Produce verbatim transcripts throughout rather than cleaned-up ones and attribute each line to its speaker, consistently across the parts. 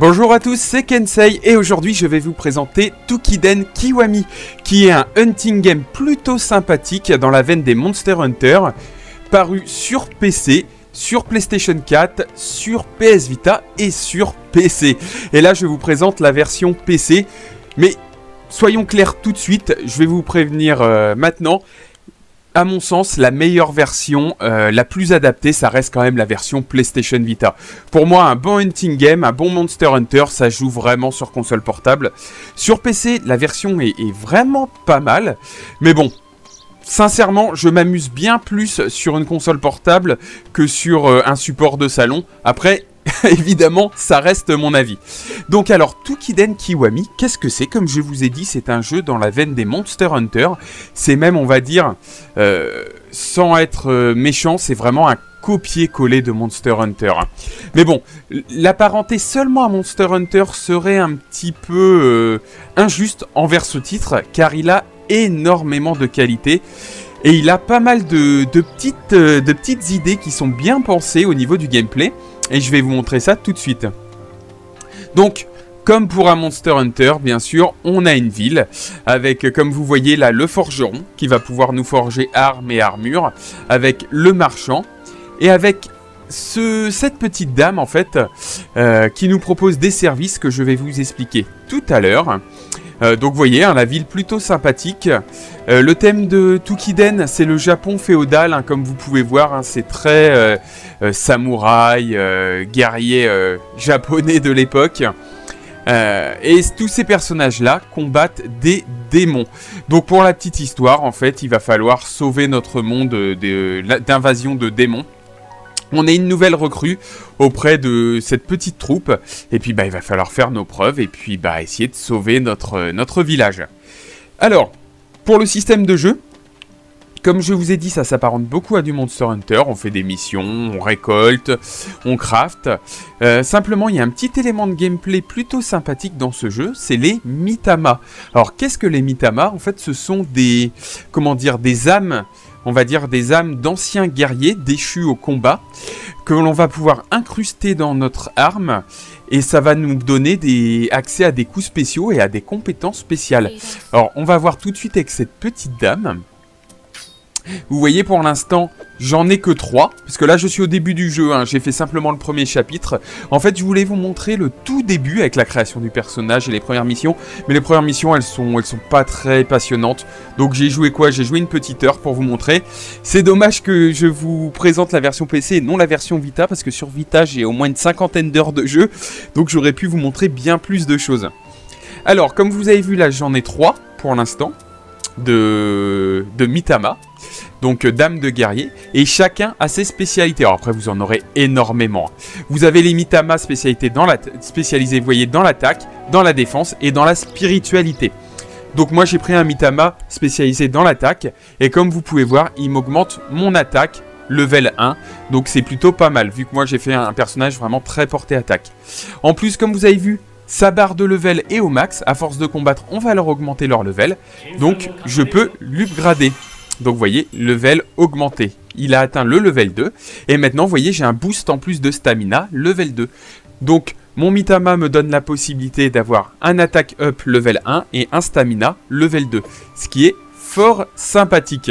Speaker 1: Bonjour à tous, c'est Kensei et aujourd'hui je vais vous présenter Toukiden Kiwami, qui est un hunting game plutôt sympathique dans la veine des Monster Hunter, paru sur P C, sur PlayStation quatre, sur P S Vita et sur P C. Et là je vous présente la version P C, mais soyons clairs tout de suite, je vais vous prévenir euh, maintenant. À mon sens, la meilleure version, euh, la plus adaptée, ça reste quand même la version PlayStation Vita. Pour moi, un bon hunting game, un bon Monster Hunter, ça joue vraiment sur console portable. Sur P C, la version est, est vraiment pas mal. Mais bon, sincèrement, je m'amuse bien plus sur une console portable que sur euh, un support de salon. Après, évidemment, ça reste mon avis. Donc alors, Toukiden Kiwami, qu'est-ce que c'est? Comme je vous ai dit, c'est un jeu dans la veine des Monster Hunter. C'est même, on va dire, euh, sans être euh, méchant, c'est vraiment un copier-coller de Monster Hunter. Mais bon, l'apparenter seulement à Monster Hunter serait un petit peu euh, injuste envers ce titre, car il a énormément de qualité. Et il a pas mal de, de, petites, euh, de petites idées qui sont bien pensées au niveau du gameplay. Et je vais vous montrer ça tout de suite. Donc, comme pour un Monster Hunter, bien sûr, on a une ville avec, comme vous voyez là, le forgeron qui va pouvoir nous forger armes et armures, avec le marchand et avec ce, cette petite dame en fait euh, qui nous propose des services que je vais vous expliquer tout à l'heure. Euh, donc vous voyez, hein, la ville plutôt sympathique. Euh, le thème de Toukiden, c'est le Japon féodal, hein, comme vous pouvez voir, hein, c'est très euh, euh, samouraï, euh, guerrier euh, japonais de l'époque. Euh, et tous ces personnages-là combattent des démons. Donc pour la petite histoire, en fait, il va falloir sauver notre monde d'invasion de démons. On est une nouvelle recrue auprès de cette petite troupe. Et puis, bah, il va falloir faire nos preuves et puis bah, essayer de sauver notre, notre village. Alors, pour le système de jeu, comme je vous ai dit, ça s'apparente beaucoup à du Monster Hunter. On fait des missions, on récolte, on craft. Euh, simplement, il y a un petit élément de gameplay plutôt sympathique dans ce jeu, c'est les Mitama. Alors, qu'est-ce que les Mitama? En fait, ce sont des, comment dire, des âmes... On va dire des âmes d'anciens guerriers déchus au combat que l'on va pouvoir incruster dans notre arme et ça va nous donner des accès à des coups spéciaux et à des compétences spéciales. Alors on va voir tout de suite avec cette petite dame. Vous voyez pour l'instant j'en ai que trois parce que là je suis au début du jeu, hein, j'ai fait simplement le premier chapitre. En fait je voulais vous montrer le tout début avec la création du personnage et les premières missions. Mais les premières missions elles sont, elles sont pas très passionnantes. Donc j'ai joué quoi? J'ai joué une petite heure pour vous montrer. C'est dommage que je vous présente la version P C et non la version Vita, parce que sur Vita j'ai au moins une cinquantaine d'heures de jeu. Donc j'aurais pu vous montrer bien plus de choses. Alors comme vous avez vu là j'en ai trois pour l'instant de, de Mitama. Donc, euh, dame de guerrier. Et chacun a ses spécialités. Alors, après, vous en aurez énormément. Vous avez les Mitama spécialisés dans la spécialisés, vous voyez, dans l'attaque, dans la défense et dans la spiritualité. Donc, moi, j'ai pris un Mitama spécialisé dans l'attaque. Et comme vous pouvez voir, il m'augmente mon attaque level un. Donc, c'est plutôt pas mal, vu que moi, j'ai fait un personnage vraiment très porté attaque. En plus, comme vous avez vu, sa barre de level est au max. À force de combattre, on va leur augmenter leur level. Donc, je peux l'upgrader. Donc vous voyez, level augmenté. Il a atteint le level deux. Et maintenant, vous voyez, j'ai un boost en plus de stamina, level deux. Donc, mon Mitama me donne la possibilité d'avoir un attaque up level un et un stamina level deux. Ce qui est fort sympathique.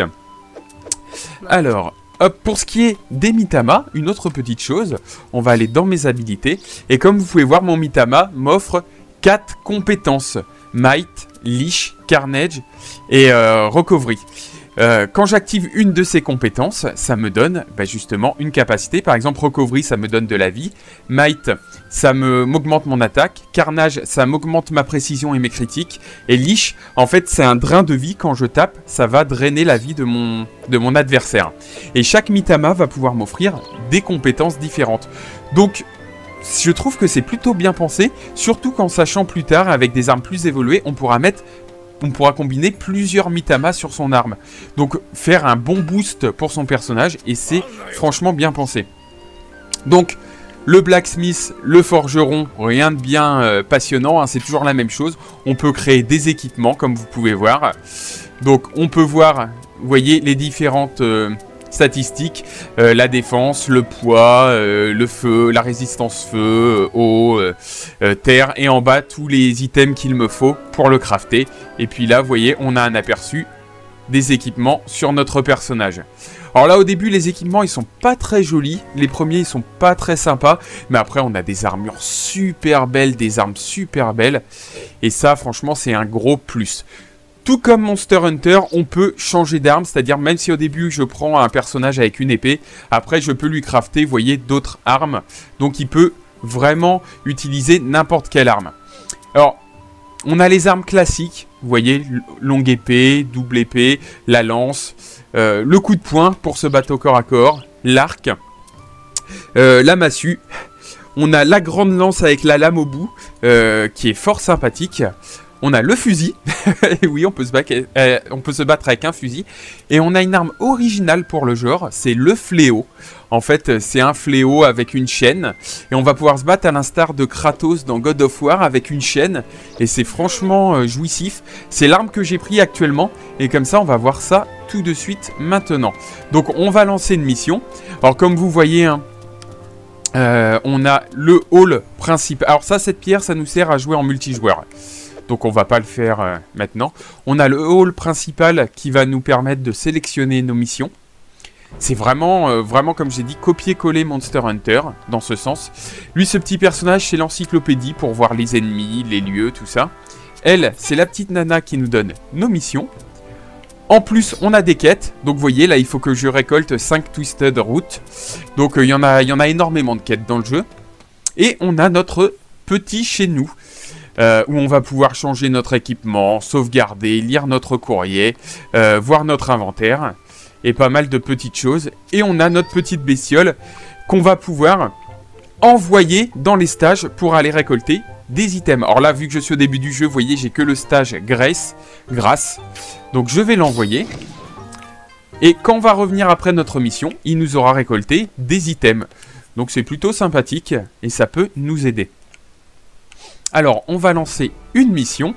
Speaker 1: Alors, hop, pour ce qui est des Mitama, une autre petite chose. On va aller dans mes habilités. Et comme vous pouvez voir, mon Mitama m'offre quatre compétences. Might, Leash, Carnage et euh, Recovery. Euh, quand j'active une de ces compétences, ça me donne bah, justement une capacité. Par exemple, Recovery, ça me donne de la vie. Might, ça me m'augmente mon attaque. Carnage, ça m'augmente ma précision et mes critiques. Et Leash, en fait, c'est un drain de vie. Quand je tape, ça va drainer la vie de mon, de mon adversaire. Et chaque Mitama va pouvoir m'offrir des compétences différentes. Donc, je trouve que c'est plutôt bien pensé. Surtout qu'en sachant plus tard, avec des armes plus évoluées, on pourra mettre... on pourra combiner plusieurs Mitama sur son arme. Donc faire un bon boost pour son personnage et c'est franchement bien pensé. Donc le blacksmith, le forgeron, rien de bien euh, passionnant, hein, c'est toujours la même chose. On peut créer des équipements comme vous pouvez voir. Donc on peut voir, vous voyez les différentes... Euh, statistiques, euh, la défense, le poids, euh, le feu, la résistance feu, euh, eau, euh, euh, terre, et en bas tous les items qu'il me faut pour le crafter. Et puis là, vous voyez, on a un aperçu des équipements sur notre personnage. Alors là, au début, les équipements, ils sont pas très jolis. Les premiers, ils sont pas très sympas. Mais après, on a des armures super belles, des armes super belles. Et ça, franchement, c'est un gros plus. Tout comme Monster Hunter, on peut changer d'arme, c'est-à-dire même si au début je prends un personnage avec une épée, après je peux lui crafter, vous voyez, d'autres armes. Donc il peut vraiment utiliser n'importe quelle arme. Alors, on a les armes classiques, vous voyez, longue épée, double épée, la lance, euh, le coup de poing pour se battre au corps à corps, l'arc, euh, la massue. On a la grande lance avec la lame au bout, euh, qui est fort sympathique. On a le fusil, et oui, on peut, se battre, euh, on peut se battre avec un fusil. Et on a une arme originale pour le genre, c'est le fléau. En fait, c'est un fléau avec une chaîne. Et on va pouvoir se battre à l'instar de Kratos dans God of War avec une chaîne. Et c'est franchement euh, jouissif. C'est l'arme que j'ai pris actuellement. Et comme ça, on va voir ça tout de suite maintenant. Donc, on va lancer une mission. Alors, comme vous voyez, hein, euh, on a le hall principal. Alors ça, cette pierre, ça nous sert à jouer en multijoueur. Donc on va pas le faire euh, maintenant. On a le hall principal qui va nous permettre de sélectionner nos missions. C'est vraiment, euh, vraiment comme j'ai dit, copier-coller Monster Hunter, dans ce sens. Lui, ce petit personnage, c'est l'encyclopédie pour voir les ennemis, les lieux, tout ça. Elle, c'est la petite nana qui nous donne nos missions. En plus, on a des quêtes. Donc vous voyez, là, il faut que je récolte cinq Twisted Roots. Donc il euh, y, en a, y en a énormément de quêtes dans le jeu. Et on a notre petit chez nous. Euh, où on va pouvoir changer notre équipement, sauvegarder, lire notre courrier, euh, voir notre inventaire, et pas mal de petites choses. Et on a notre petite bestiole qu'on va pouvoir envoyer dans les stages pour aller récolter des items. Alors là, vu que je suis au début du jeu, vous voyez, j'ai que le stage Grace, grâce. Donc je vais l'envoyer. Et quand on va revenir après notre mission, il nous aura récolté des items. Donc c'est plutôt sympathique et ça peut nous aider. Alors, on va lancer une mission.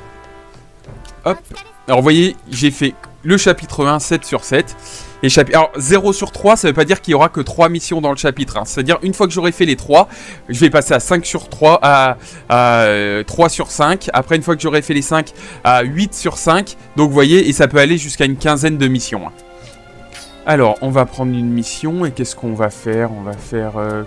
Speaker 1: Hop. Alors, vous voyez, j'ai fait le chapitre un, sept sur sept. Et chapi... Alors, zéro sur trois, ça ne veut pas dire qu'il n'y aura que trois missions dans le chapitre un. C'est-à-dire, une fois que j'aurai fait les trois, je vais passer à cinq sur trois, à, à euh, trois sur cinq. Après, une fois que j'aurai fait les cinq, à huit sur cinq. Donc, vous voyez, et ça peut aller jusqu'à une quinzaine de missions. Alors, on va prendre une mission. Et qu'est-ce qu'on va faire? On va faire... Euh...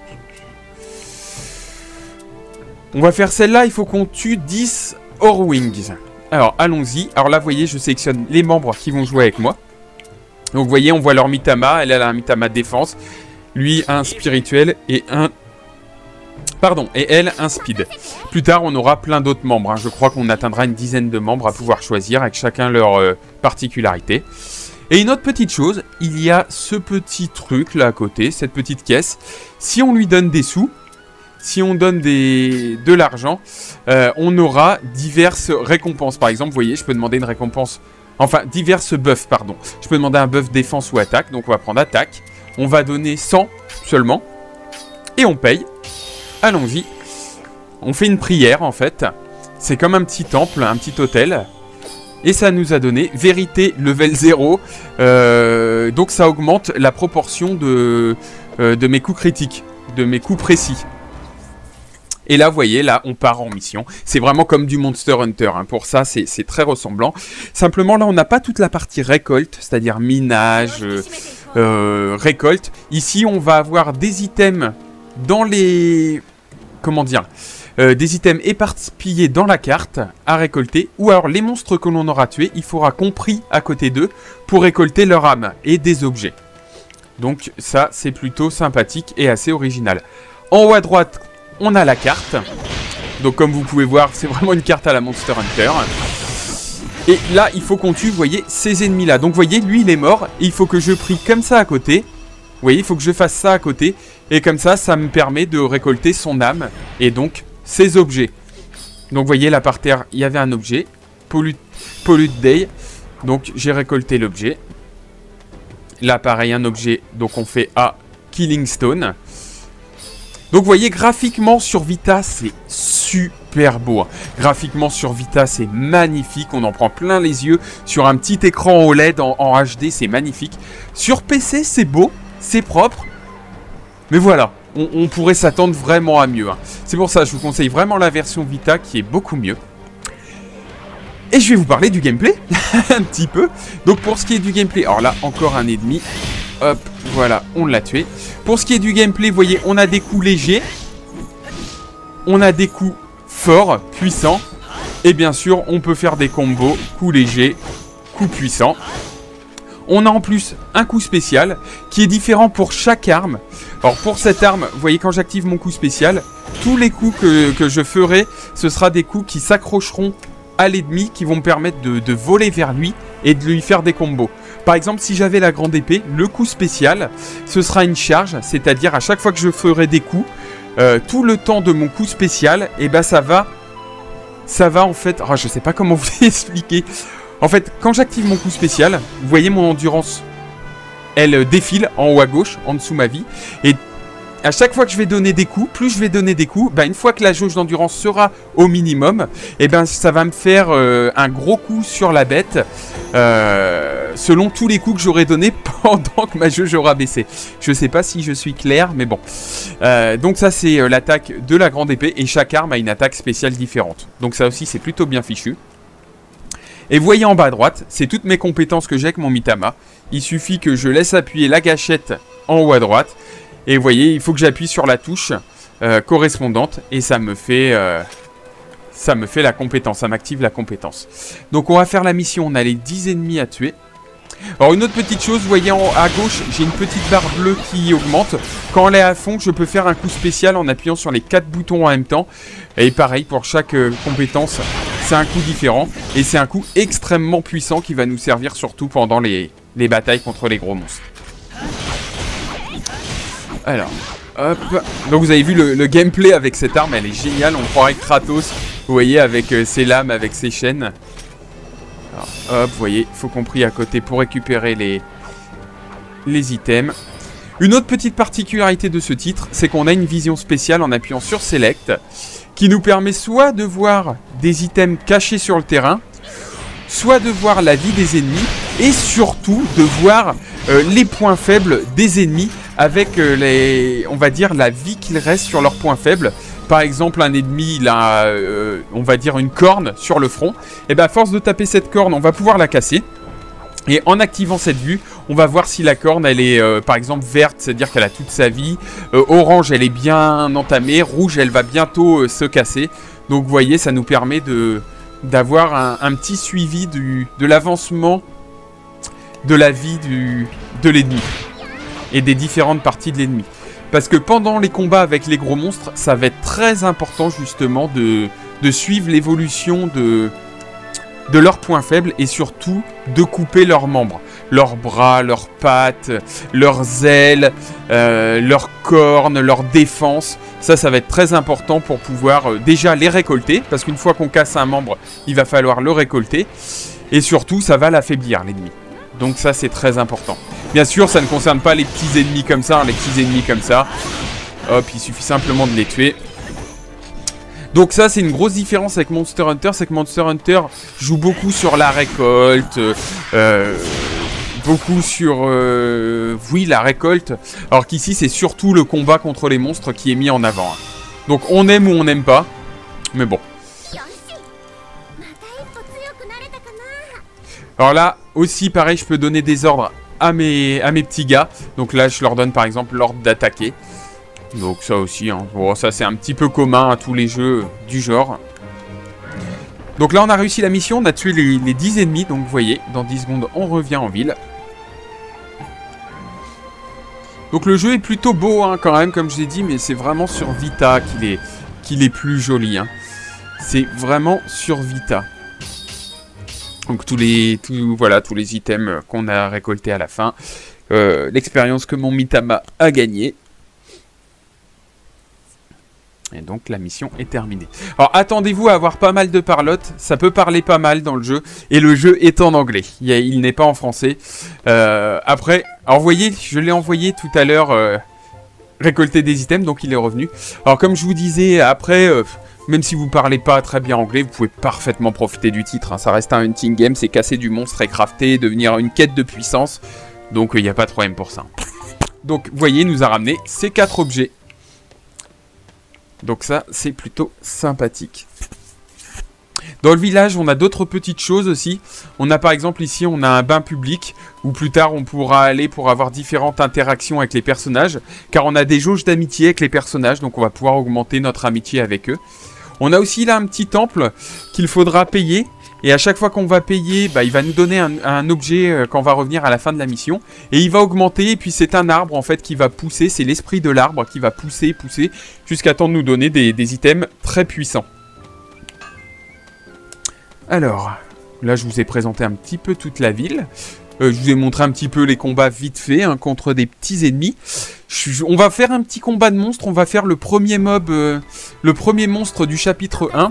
Speaker 1: On va faire celle-là, il faut qu'on tue dix Horwings. Alors, allons-y. Alors là, vous voyez, je sélectionne les membres qui vont jouer avec moi. Donc, vous voyez, on voit leur Mitama. Elle a un Mitama défense. Lui, un spirituel et un... Pardon, et elle, un speed. Plus tard, on aura plein d'autres membres. Hein. Je crois qu'on atteindra une dizaine de membres à pouvoir choisir avec chacun leur euh, particularité. Et une autre petite chose, il y a ce petit truc là à côté, cette petite caisse. Si on lui donne des sous... Si on donne des, de l'argent, euh, on aura diverses récompenses. Par exemple, vous voyez, je peux demander une récompense... Enfin, diverses buffs, pardon. Je peux demander un buff défense ou attaque. Donc, on va prendre attaque. On va donner cent seulement. Et on paye. Allons-y. On fait une prière, en fait. C'est comme un petit temple, un petit hôtel. Et ça nous a donné vérité level zéro. Euh, donc, ça augmente la proportion de, euh, de mes coups critiques. De mes coups précis. Et là, vous voyez, là, on part en mission. C'est vraiment comme du Monster Hunter. Hein. Pour ça, c'est très ressemblant. Simplement, là, on n'a pas toute la partie récolte, c'est-à-dire minage, euh, euh, récolte. Ici, on va avoir des items dans les... Comment dire euh, des items éparpillés dans la carte à récolter. Ou alors, les monstres que l'on aura tués, il faudra compris à côté d'eux pour récolter leur âme et des objets. Donc, ça, c'est plutôt sympathique et assez original. En haut à droite... On a la carte. Donc comme vous pouvez voir, c'est vraiment une carte à la Monster Hunter. Et là, il faut qu'on tue, vous voyez, ces ennemis-là. Donc vous voyez, lui, il est mort. Et il faut que je prie comme ça à côté. Vous voyez, il faut que je fasse ça à côté. Et comme ça, ça me permet de récolter son âme. Et donc, ses objets. Donc vous voyez, là par terre, il y avait un objet. Pollute, Pollute Day. Donc j'ai récolté l'objet. Là, pareil, un objet. Donc on fait à Killing Stone. Donc vous voyez, graphiquement sur Vita, c'est super beau. Hein. Graphiquement sur Vita, c'est magnifique. On en prend plein les yeux. Sur un petit écran O L E D en, en H D, c'est magnifique. Sur P C, c'est beau, c'est propre. Mais voilà, on, on pourrait s'attendre vraiment à mieux. Hein. C'est pour ça que je vous conseille vraiment la version Vita qui est beaucoup mieux. Et je vais vous parler du gameplay, un petit peu. Donc pour ce qui est du gameplay, alors là, encore un ennemi. Hop, voilà, on l'a tué. Pour ce qui est du gameplay, vous voyez, on a des coups légers. On a des coups forts, puissants. Et bien sûr, on peut faire des combos, coups légers, coups puissants. On a en plus un coup spécial qui est différent pour chaque arme. Alors pour cette arme, vous voyez, quand j'active mon coup spécial, tous les coups que, que je ferai, ce sera des coups qui s'accrocheront à l'ennemi, qui vont me permettre de, de voler vers lui et de lui faire des combos. Par exemple, si j'avais la grande épée, le coup spécial, ce sera une charge, c'est-à-dire à chaque fois que je ferai des coups, euh, tout le temps de mon coup spécial, et ben ça va, ça va en fait, oh, je sais pas comment vous expliquer. En fait, quand j'active mon coup spécial, vous voyez mon endurance, elle défile en haut à gauche, en dessous ma vie, et à chaque fois que je vais donner des coups, plus je vais donner des coups, bah une fois que la jauge d'endurance sera au minimum, et ben ça va me faire euh, un gros coup sur la bête, euh, selon tous les coups que j'aurai donnés pendant que ma jauge aura baissé. Je sais pas si je suis clair, mais bon. Euh, donc ça c'est euh, l'attaque de la grande épée, et chaque arme a une attaque spéciale différente. Donc ça aussi c'est plutôt bien fichu. Et vous voyez en bas à droite, c'est toutes mes compétences que j'ai avec mon Mitama. Il suffit que je laisse appuyer la gâchette en haut à droite. Et vous voyez, il faut que j'appuie sur la touche euh, correspondante. Et ça me fait euh, ça me fait la compétence, ça m'active la compétence. Donc on va faire la mission, on a les dix ennemis à tuer. Alors une autre petite chose, vous voyez en, à gauche, j'ai une petite barre bleue qui augmente. Quand elle est à fond, je peux faire un coup spécial en appuyant sur les quatre boutons en même temps. Et pareil, pour chaque euh, compétence, c'est un coup différent. Et c'est un coup extrêmement puissant qui va nous servir surtout pendant les, les batailles contre les gros monstres. Alors, hop. Donc vous avez vu le, le gameplay avec cette arme, elle est géniale. On croirait Kratos, vous voyez, avec euh, ses lames, avec ses chaînes. Alors, hop, vous voyez, il faut qu'on prie à côté pour récupérer les, les items. Une autre petite particularité de ce titre, c'est qu'on a une vision spéciale en appuyant sur Select, qui nous permet soit de voir des items cachés sur le terrain, soit de voir la vie des ennemis, et surtout de voir euh, les points faibles des ennemis, avec euh, les, on va dire, la vie qu'il reste sur leurs points faibles. Par exemple, un ennemi, il a, euh, on va dire, une corne sur le front. Et bien, à force de taper cette corne, on va pouvoir la casser. Et en activant cette vue, on va voir si la corne, elle est, euh, par exemple, verte, c'est-à-dire qu'elle a toute sa vie. Euh, orange, elle est bien entamée. Rouge, elle va bientôt euh, se casser. Donc, vous voyez, ça nous permet de d'avoir un, un petit suivi du, de l'avancement de la vie du, de l'ennemi. Et des différentes parties de l'ennemi. Parce que pendant les combats avec les gros monstres, ça va être très important justement de, de suivre l'évolution de, de leurs points faibles et surtout de couper leurs membres. Leurs bras, leurs pattes, leurs ailes, euh, leurs cornes, leurs défenses. Ça, ça va être très important pour pouvoir euh, déjà les récolter. Parce qu'une fois qu'on casse un membre, il va falloir le récolter. Et surtout, ça va l'affaiblir, l'ennemi. Donc ça, c'est très important. Bien sûr, ça ne concerne pas les petits ennemis comme ça, hein, les petits ennemis comme ça. Hop, il suffit simplement de les tuer. Donc ça, c'est une grosse différence avec Monster Hunter, c'est que Monster Hunter joue beaucoup sur la récolte, euh, beaucoup sur, euh, oui, la récolte. Alors qu'ici, c'est surtout le combat contre les monstres qui est mis en avant. Hein. Donc on aime ou on n'aime pas, mais bon. Alors là, aussi, pareil, je peux donner des ordres à mes, à mes petits gars. Donc là, je leur donne par exemple l'ordre d'attaquer. Donc ça aussi, hein. Bon, ça c'est un petit peu commun à tous les jeux du genre. Donc là, on a réussi la mission, on a tué les, les dix ennemis. Donc vous voyez, dans dix secondes, on revient en ville. Donc le jeu est plutôt beau hein, quand même, comme je l'ai dit, mais c'est vraiment sur Vita qu'il est, qu'il est plus joli. Hein. C'est vraiment sur Vita. Donc tous les, tout, voilà, tous les items qu'on a récoltés à la fin. Euh, L'expérience que mon Mitama a gagnée. Et donc la mission est terminée. Alors attendez-vous à avoir pas mal de parlotte. Ça peut parler pas mal dans le jeu. Et le jeu est en anglais. Il, il n'est pas en français. Euh, après, alors vous voyez, je l'ai envoyé tout à l'heure euh, récolter des items. Donc il est revenu. Alors comme je vous disais, après... Euh, Même si vous parlez pas très bien anglais, vous pouvez parfaitement profiter du titre. Hein. Ça reste un hunting game, c'est casser du monstre et crafter, devenir une quête de puissance. Donc il euh, n'y a pas de problème pour ça. Donc vous voyez, il nous a ramené ces quatre objets. Donc ça, c'est plutôt sympathique. Dans le village, on a d'autres petites choses aussi. On a par exemple ici, on a un bain public où plus tard on pourra aller pour avoir différentes interactions avec les personnages. Car on a des jauges d'amitié avec les personnages, donc on va pouvoir augmenter notre amitié avec eux. On a aussi là un petit temple qu'il faudra payer. Et à chaque fois qu'on va payer, bah, il va nous donner un, un objet euh, quand on va revenir à la fin de la mission. Et il va augmenter, et puis c'est un arbre en fait qui va pousser. C'est l'esprit de l'arbre qui va pousser, pousser, jusqu'à temps de nous donner des, des items très puissants. Alors, là je vous ai présenté un petit peu toute la ville. Euh, je vous ai montré un petit peu les combats vite fait hein, contre des petits ennemis. Je, on va faire un petit combat de monstres. On va faire le premier mob, euh, le premier monstre du chapitre un.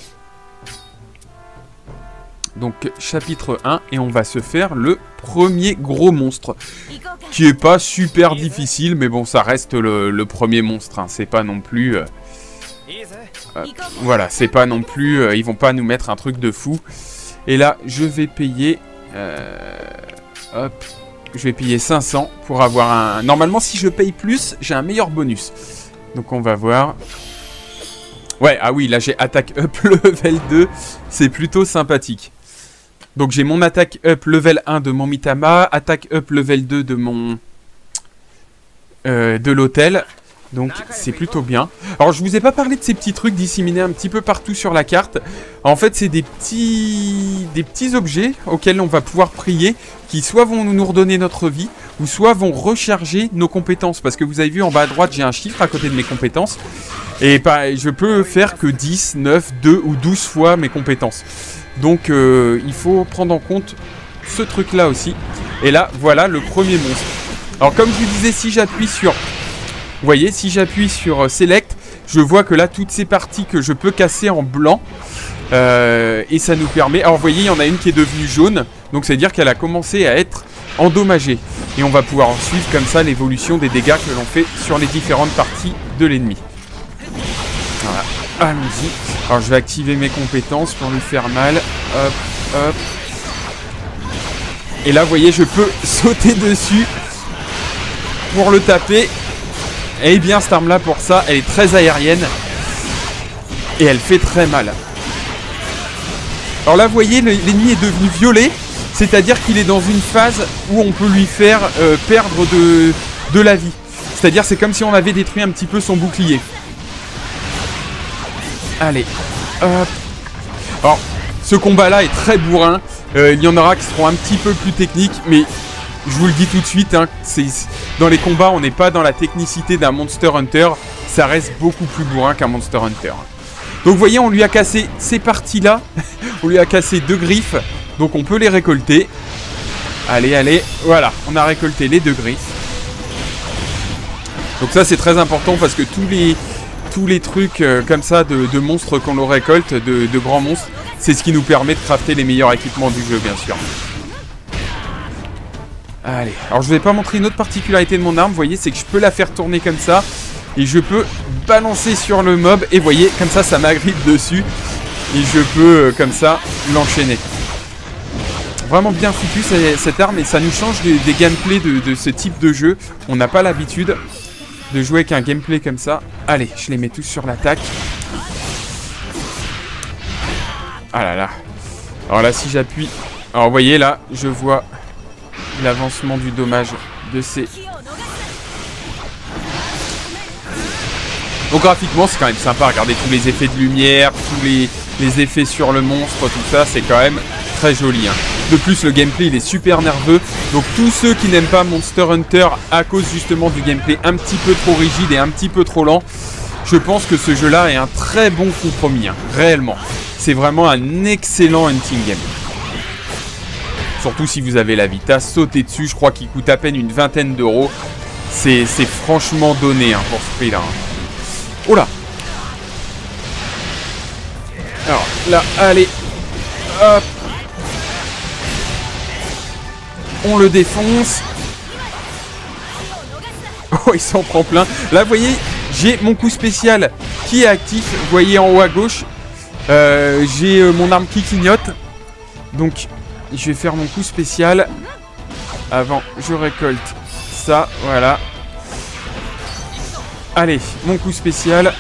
Speaker 1: Donc chapitre un, et on va se faire le premier gros monstre. Qui est pas super difficile, mais bon, ça reste le, le premier monstre. Hein. C'est pas non plus... Euh, euh, voilà, c'est pas non plus... Euh, ils vont pas nous mettre un truc de fou. Et là, je vais payer... Euh, hop... Je vais payer cinq cents pour avoir un... Normalement, si je paye plus, j'ai un meilleur bonus. Donc, on va voir. Ouais, ah oui, là, j'ai attaque up level deux. C'est plutôt sympathique. Donc, j'ai mon attaque up level un de mon Mitama. Attaque up level deux de mon... Euh, de l'hôtel. Donc, c'est plutôt bien. Alors, je vous ai pas parlé de ces petits trucs disséminés un petit peu partout sur la carte. En fait, c'est des petits... des petits objets auxquels on va pouvoir prier, qui soit vont nous redonner notre vie, ou soit vont recharger nos compétences. Parce que vous avez vu, en bas à droite, j'ai un chiffre à côté de mes compétences. Et bah, je peux faire que dix, neuf, deux ou douze fois mes compétences. Donc, euh, il faut prendre en compte ce truc-là aussi. Et là, voilà le premier monstre. Alors, comme je vous disais, si j'appuie sur... Vous voyez, si j'appuie sur Select, je vois que là, toutes ces parties que je peux casser en blanc. Euh, et ça nous permet... Alors, vous voyez, il y en a une qui est devenue jaune. Donc, c'est-à-dire qu'elle a commencé à être endommagée. Et on va pouvoir en suivre comme ça l'évolution des dégâts que l'on fait sur les différentes parties de l'ennemi. Voilà, allons-y. Alors, je vais activer mes compétences pour lui faire mal. Hop, hop. Et là, vous voyez, je peux sauter dessus pour le taper. Et bien, cette arme-là, pour ça, elle est très aérienne. Et elle fait très mal. Alors là, vous voyez, l'ennemi est devenu violet. C'est-à-dire qu'il est dans une phase où on peut lui faire euh, perdre de, de la vie. C'est-à-dire, c'est comme si on avait détruit un petit peu son bouclier. Allez. Hop. Alors, ce combat-là est très bourrin. Euh, il y en aura qui seront un petit peu plus techniques, mais... Je vous le dis tout de suite, hein, c'est, dans les combats, on n'est pas dans la technicité d'un Monster Hunter. Ça reste beaucoup plus bourrin qu'un Monster Hunter. Donc vous voyez, on lui a cassé ces parties-là. On lui a cassé deux griffes. Donc on peut les récolter. Allez, allez. Voilà, on a récolté les deux griffes. Donc ça, c'est très important parce que tous les, tous les trucs euh, comme ça de, de monstres qu'on le récolte, de, de grands monstres, c'est ce qui nous permet de crafter les meilleurs équipements du jeu, bien sûr. Allez, alors je vais pas montrer une autre particularité de mon arme, vous voyez, c'est que je peux la faire tourner comme ça. Et je peux balancer sur le mob, et vous voyez, comme ça, ça m'agrippe dessus. Et je peux, euh, comme ça, l'enchaîner. Vraiment bien foutu cette arme, et ça nous change des, des gameplays de, de ce type de jeu. On n'a pas l'habitude de jouer avec un gameplay comme ça. Allez, je les mets tous sur l'attaque. Ah là là. Alors là, si j'appuie... Alors vous voyez, là, je vois... l'avancement du dommage de ces... Donc graphiquement c'est quand même sympa, regardez tous les effets de lumière, tous les, les effets sur le monstre, tout ça, c'est quand même très joli. Hein. De plus le gameplay il est super nerveux, donc tous ceux qui n'aiment pas Monster Hunter à cause justement du gameplay un petit peu trop rigide et un petit peu trop lent, je pense que ce jeu là est un très bon compromis, hein, réellement. C'est vraiment un excellent hunting game. Surtout si vous avez la Vita, sautez dessus, je crois qu'il coûte à peine une vingtaine d'euros. C'est franchement donné hein, pour ce prix-là. Hein. Oh là! Alors là, allez, hop! On le défonce. Oh, il s'en prend plein. Là, vous voyez, j'ai mon coup spécial qui est actif. Vous voyez en haut à gauche, euh, j'ai euh, mon arme qui clignote. Donc, je vais faire mon coup spécial. Avant, je récolte ça, voilà. Allez, mon coup spécial.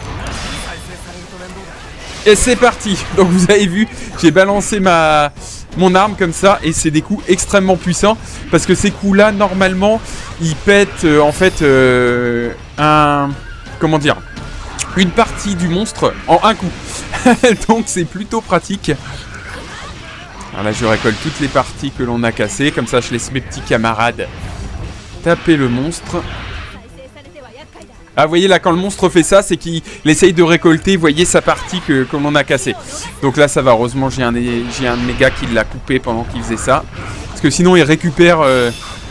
Speaker 1: Et c'est parti. Donc vous avez vu, j'ai balancé ma mon arme comme ça et c'est des coups extrêmement puissants parce que ces coups-là, normalement, ils pètent euh, en fait euh, un comment dire une partie du monstre en un coup. Donc c'est plutôt pratique. Alors là, je récolte toutes les parties que l'on a cassées, comme ça, je laisse mes petits camarades taper le monstre. Ah, vous voyez là, quand le monstre fait ça, c'est qu'il essaye de récolter, vous voyez, sa partie que, que l'on a cassée. Donc là, ça va. Heureusement, j'ai un, j'ai un de mes gars qui l'a coupé pendant qu'il faisait ça. Parce que sinon, il récupère... Euh,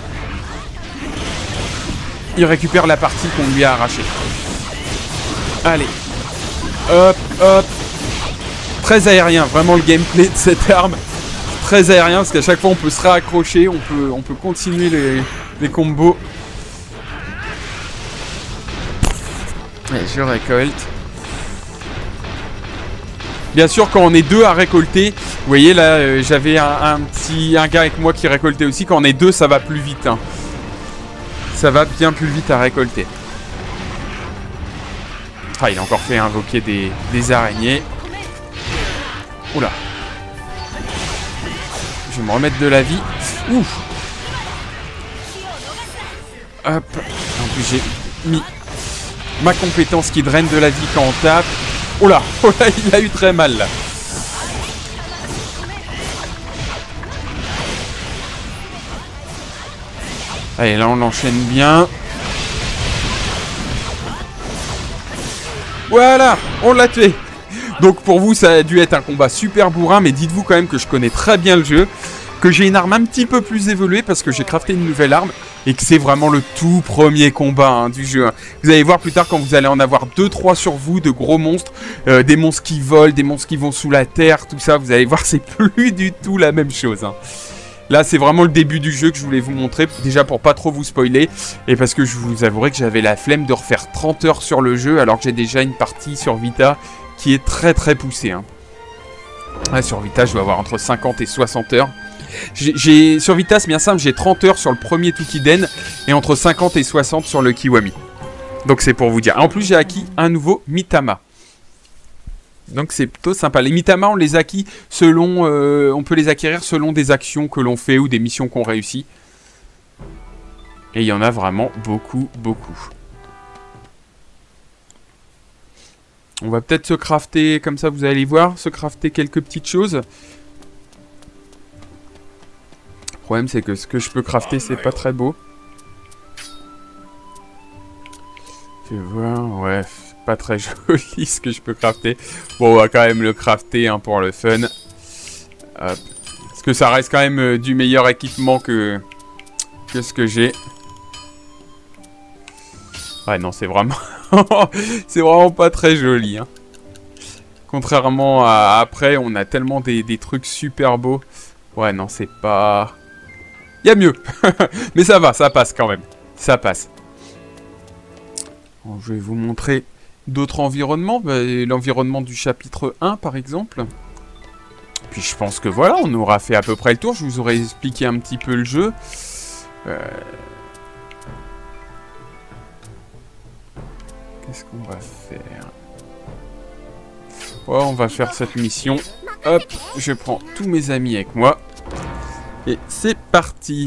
Speaker 1: il récupère la partie qu'on lui a arrachée. Allez. Hop, hop. Très aérien. Vraiment, le gameplay de cette arme. Très aérien, parce qu'à chaque fois, on peut se raccrocher. On peut, on peut continuer les, les combos. Et je récolte. Bien sûr, quand on est deux à récolter, vous voyez là, euh, j'avais un, un petit un gars avec moi qui récoltait aussi. Quand on est deux, ça va plus vite. Hein. Ça va bien plus vite à récolter. Ah, il a encore fait invoquer des, des araignées. Oula. Je vais me remettre de la vie. Ouf. Hop. En plus, j'ai mis ma compétence qui draine de la vie quand on tape. Oh là, oh là, il a eu très mal là. Allez, là on l'enchaîne bien. Voilà, on l'a tué. Donc pour vous, ça a dû être un combat super bourrin, mais dites-vous quand même que je connais très bien le jeu, que j'ai une arme un petit peu plus évoluée parce que j'ai crafté une nouvelle arme et que c'est vraiment le tout premier combat hein, du jeu. Vous allez voir plus tard quand vous allez en avoir deux trois sur vous, de gros monstres, euh, des monstres qui volent, des monstres qui vont sous la terre, tout ça, vous allez voir c'est plus du tout la même chose. Hein. Là c'est vraiment le début du jeu que je voulais vous montrer, déjà pour pas trop vous spoiler, et parce que je vous avouerai que j'avais la flemme de refaire trente heures sur le jeu alors que j'ai déjà une partie sur Vita qui est très très poussée. Hein. Ouais, sur Vita je dois avoir entre cinquante et soixante heures. J'ai sur Vita, c'est bien simple, j'ai trente heures sur le premier Toukiden et entre cinquante et soixante sur le Kiwami. Donc c'est pour vous dire. En plus, j'ai acquis un nouveau Mitama. Donc c'est plutôt sympa. Les Mitama, on les acquis selon, euh, on peut les acquérir selon des actions que l'on fait ou des missions qu'on réussit. Et il y en a vraiment beaucoup, beaucoup. On va peut-être se crafter, comme ça vous allez voir, se crafter quelques petites choses. Le problème c'est que ce que je peux crafter c'est pas très beau. Je vais voir, ouais, pas très joli ce que je peux crafter. Bon, on va quand même le crafter hein, pour le fun. Hop. Parce que ça reste quand même euh, du meilleur équipement que, que ce que j'ai. Ouais, non, c'est vraiment... c'est vraiment pas très joli. Hein. Contrairement à après, on a tellement des, des trucs super beaux. Ouais, non, c'est pas... Il y a mieux. Mais ça va, ça passe quand même. Ça passe. Bon, je vais vous montrer d'autres environnements. Bah, l'environnement du chapitre un, par exemple. Puis je pense que voilà, on aura fait à peu près le tour. Je vous aurais expliqué un petit peu le jeu. Euh... Qu'est-ce qu'on va faire? Ouais, on va faire cette mission. Hop, je prends tous mes amis avec moi. Et c'est parti.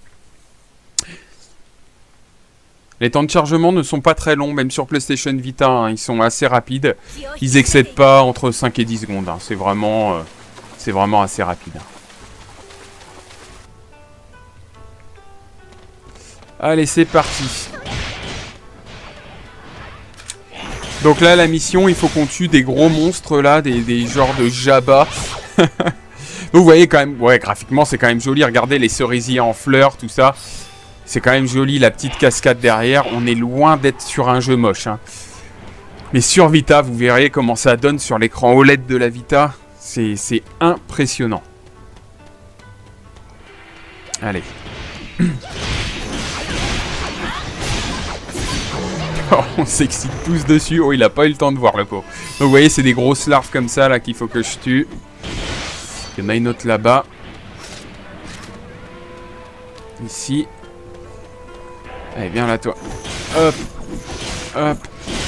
Speaker 1: Les temps de chargement ne sont pas très longs, même sur PlayStation Vita, hein, ils sont assez rapides. Ils excèdent pas entre cinq et dix secondes, hein, c'est vraiment, euh, c'est vraiment assez rapide. Allez, c'est parti. Donc là, la mission, il faut qu'on tue des gros monstres, là, des, des genres de Jabba. Vous voyez quand même, ouais, graphiquement, c'est quand même joli. Regardez les cerisiers en fleurs, tout ça. C'est quand même joli, la petite cascade derrière. On est loin d'être sur un jeu moche. Hein. Mais sur Vita, vous verrez comment ça donne sur l'écran O L E D de la Vita. C'est impressionnant. Allez. On s'excite tous dessus. Oh, il a pas eu le temps de voir, le pauvre. Donc, vous voyez, c'est des grosses larves comme ça, là, qu'il faut que je tue. Il y en a une autre là-bas. Ici. Allez, viens là, toi. Hop. Hop.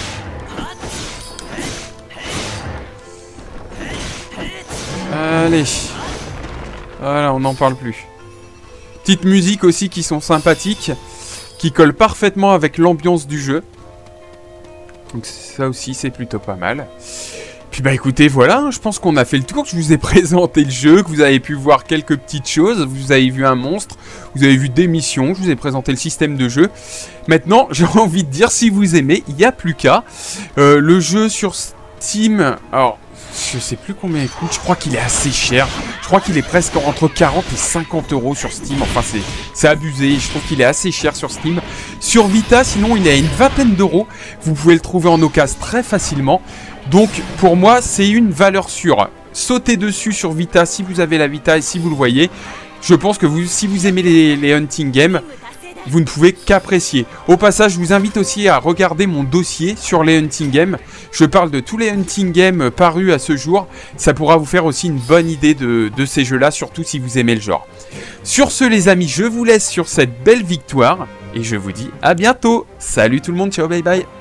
Speaker 1: Allez. Voilà, on n'en parle plus. Petites musiques aussi qui sont sympathiques. Qui collent parfaitement avec l'ambiance du jeu. Donc ça aussi, c'est plutôt pas mal. Puis bah écoutez, voilà, hein, je pense qu'on a fait le tour. Je vous ai présenté le jeu, que vous avez pu voir quelques petites choses. Vous avez vu un monstre, vous avez vu des missions, je vous ai présenté le système de jeu. Maintenant, j'ai envie de dire, si vous aimez, il n'y a plus qu'à. Euh, le jeu sur Steam, alors, je sais plus combien il coûte, je crois qu'il est assez cher. Je crois qu'il est presque entre quarante et cinquante euros sur Steam. Enfin, c'est abusé, je trouve qu'il est assez cher sur Steam. Sur Vita, sinon, il est à une vingtaine d'euros. Vous pouvez le trouver en occasion très facilement. Donc, pour moi, c'est une valeur sûre. Sautez dessus sur Vita si vous avez la Vita et si vous le voyez. Je pense que vous, si vous aimez les, les hunting games, vous ne pouvez qu'apprécier. Au passage, je vous invite aussi à regarder mon dossier sur les hunting games. Je parle de tous les hunting games parus à ce jour. Ça pourra vous faire aussi une bonne idée de, de ces jeux-là, surtout si vous aimez le genre. Sur ce, les amis, je vous laisse sur cette belle victoire. Et je vous dis à bientôt. Salut tout le monde, ciao, bye bye.